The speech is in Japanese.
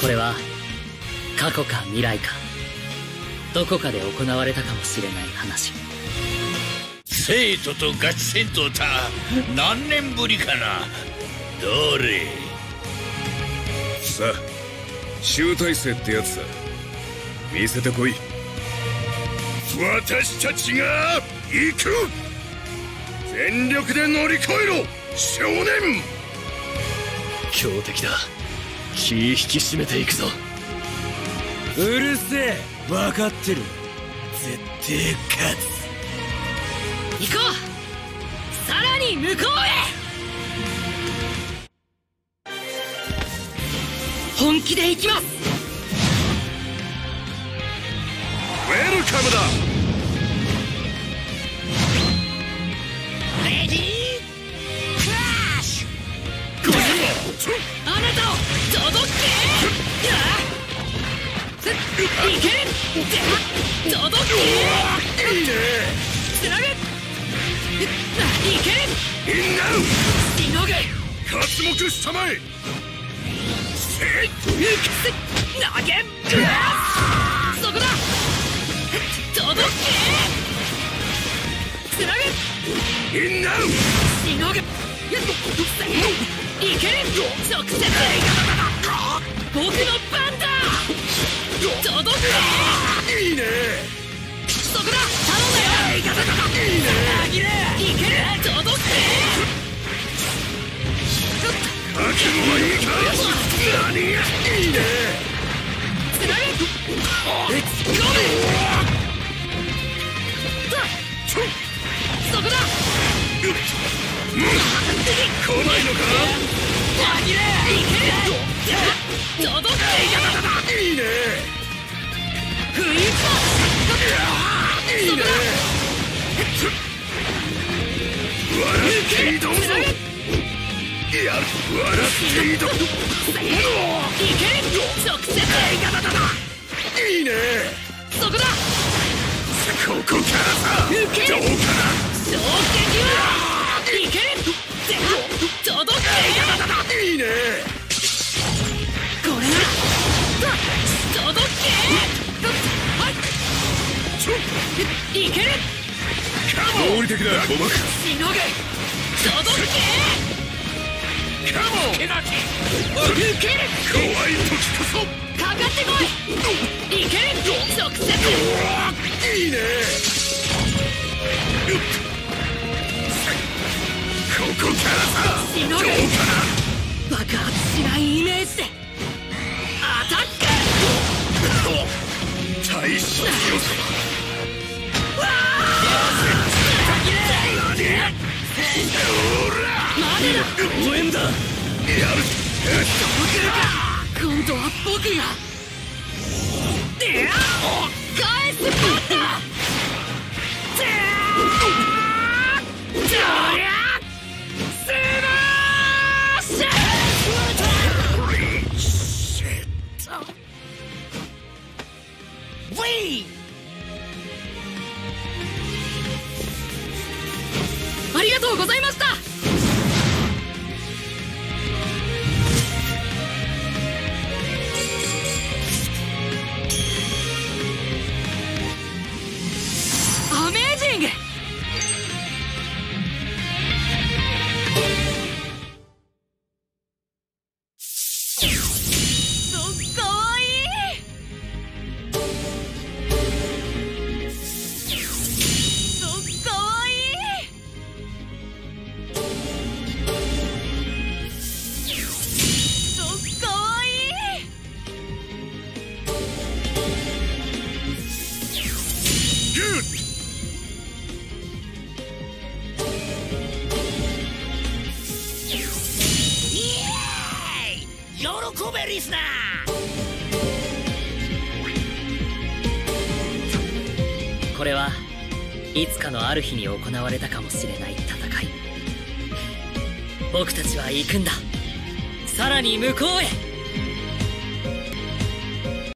これは過去か未来かどこかで行われたかもしれない話。 生徒とガチ戦闘た何年ぶりかな。どれさあ、集大成ってやつだ。見せてこい。私たちが行く。全力で乗り越えろ少年。 強敵だ。気引き締めていくぞ。 うるせえ、分かってる。絶対勝つ。 行こう。さらに向こうへ。本気で行きます。 ウェルカムだ。 レディークラッシュ。これであなたを届け。いける。届け。 いいね。 つなぐ。いける。 みんなしのぐ。 刮目したまえ。 投げ。そこだ。届け。つなぐ。 みんなしのぐ。いける。直接。僕の番だ。届け。 いいね。 そこだ。頼んだよ。いいね。いける。届け。 覚悟はいいか。何がいいね。 つなぐ。レッツゴー。そこだ。 来ないのか。 いける。届け。 いいね。 フリーパいいね。笑って挑むぞ。いや、笑って挑む。 いける。直接。 いいね。 そこだ。 ここからさ。どうかな。 衝撃はいける。届け。 いいね。 これな。届け。いける。 合理的だ。 しのぐ。届け。 カモン。 いける。 怖い時こそ。 かかってこい。いける。直接。 いいね。ここからさ。 しのぐ。 どうかな。 爆発しないイメージでアタック。 大使よ。 待てだ。 応援だ。 やる。 今度は僕が返すパッタ。じゃりゃスマッシュ。ありがとうございました。アメージング。かわいい。かわいい。かわいい。 グッ喜べリスナー。 これはいつかのある日に行われたかもしれない戦い。僕たちは行くんだ。さらに向こうへ。